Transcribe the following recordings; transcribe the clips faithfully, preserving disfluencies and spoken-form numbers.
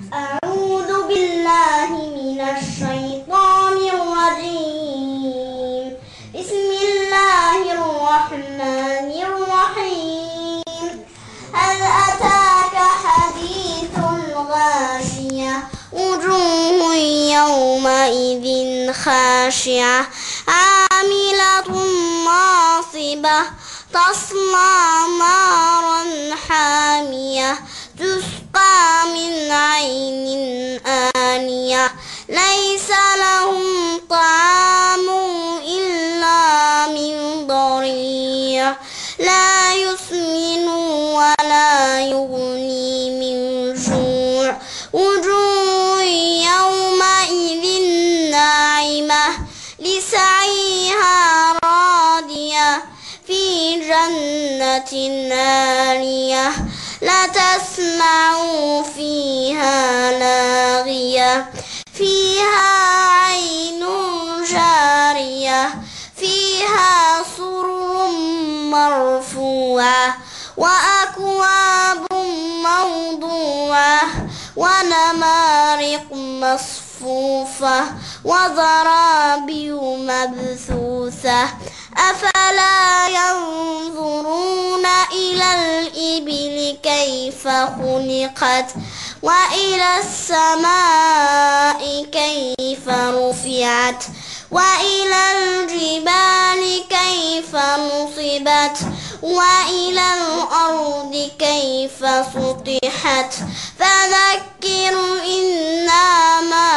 أعوذ بالله من الشيطان الرجيم. بسم الله الرحمن الرحيم. هل أتاك حديث الغاشية وجوه يومئذ خاشعة عاملة ناصبة تصلى نارا حامية تسقى من عين آنية ليس لهم طعام إلا من ضريع لا يسمن ولا يغني من جوع وجوه يومئذ ناعمة لسعيها راضية في جنة عالية لا تسمع فيها لاغية فيها عين جارية فيها سرر مرفوعة وأكواب موضوعة ونمارق مصفوفة وزرابي مبثوثة أفلا ينظرون إلى الإبل كيف خلقت وإلى السماء كيف رفعت وإلى الجبال كيف نصبت وإلى الأرض كيف سطحت فذكر إنما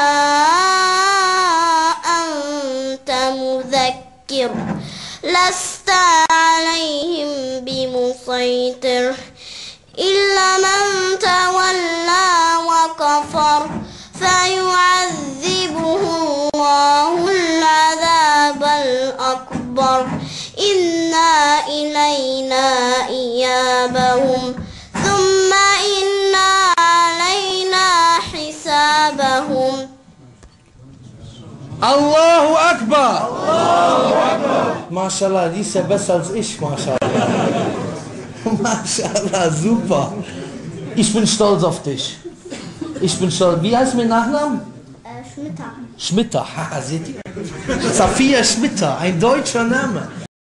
أنت مذكر لست عليهم بمسيطر إلا من تولى وكفر فيعذبه الله العذاب الأكبر إن إلينا إيابهم ثم إن علينا حسابهم. Allahu Akbar! Allahu Akbar! MashaAllah, die ist ja besser als ich, MashaAllah. MashaAllah, super. Ich bin stolz auf dich. Ich bin stolz. Wie heißt mein Nachname? Äh, Schmitter. Schmitter, haha, seht ihr? Safia Schmitter, ein deutscher Name.